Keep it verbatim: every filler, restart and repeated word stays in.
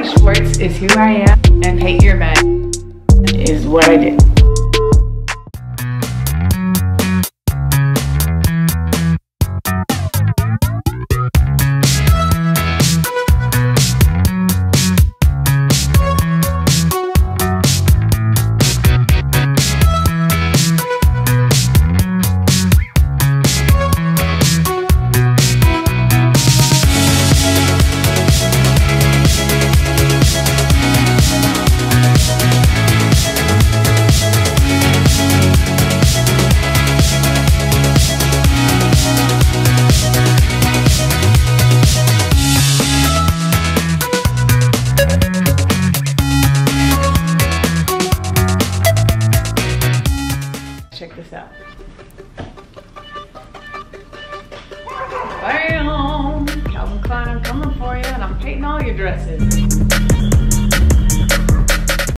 Heidi Schwartz is who I am, and Hate Your Man is what I do. Check this out. Bam! Calvin Klein, I'm coming for you, and I'm painting all your dresses.